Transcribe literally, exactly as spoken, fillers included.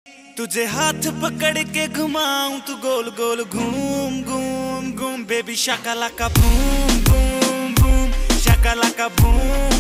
तुझे हाथ पकड़ के घुमाऊं तू गोल गोल घूम घूम घूम baby shaka laka boom boom boom shaka laka boom